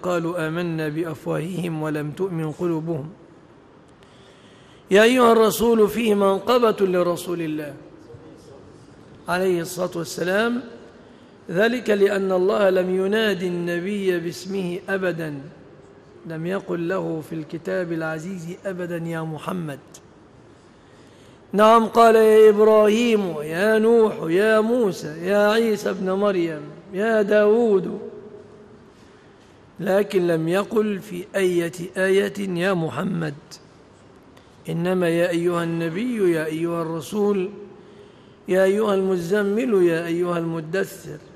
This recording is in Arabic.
قالوا آمنا بأفواههم ولم تؤمن قلوبهم. يا أيها الرسول فيه منقبة لرسول الله عليه الصلاة والسلام، ذلك لأن الله لم ينادي النبي باسمه أبدا، لم يقل له في الكتاب العزيز أبدا يا محمد. نعم، قال يا إبراهيم يا نوح يا موسى يا عيسى ابن مريم يا داود، لكن لم يقل في أي آية يا محمد، إنما يا أيها النبي يا أيها الرسول يا أيها المزمل يا أيها المدثر